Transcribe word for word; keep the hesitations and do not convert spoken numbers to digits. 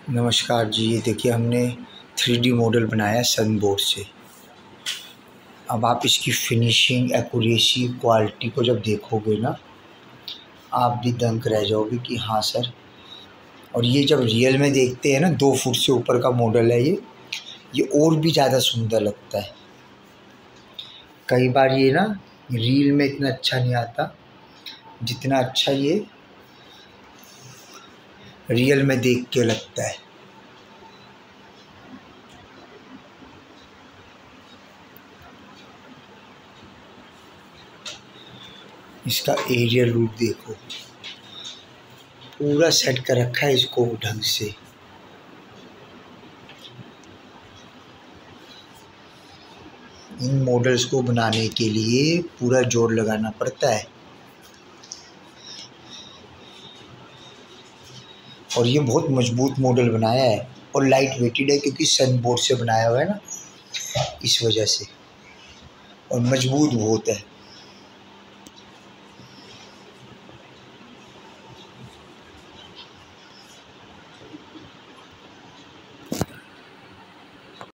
नमस्कार जी, ये देखिए हमने थ्री डी मॉडल बनाया है सन बोर्ड से। अब आप इसकी फिनिशिंग, एक्यूरेसी, क्वालिटी को जब देखोगे ना, आप भी दंग रह जाओगे कि हाँ सर। और ये जब रियल में देखते हैं ना, दो फुट से ऊपर का मॉडल है ये ये और भी ज़्यादा सुंदर लगता है। कई बार ये ना रील में इतना अच्छा नहीं आता जितना अच्छा ये रियल में देख के लगता है। इसका एरियल रूट देखो, पूरा सेट कर रखा है इसको ढंग से। इन मॉडल्स को बनाने के लिए पूरा जोर लगाना पड़ता है और ये बहुत मजबूत मॉडल बनाया है और लाइट वेटेड है, क्योंकि सन बोर्ड से बनाया हुआ है ना, इस वजह से। और मजबूत बहुत है।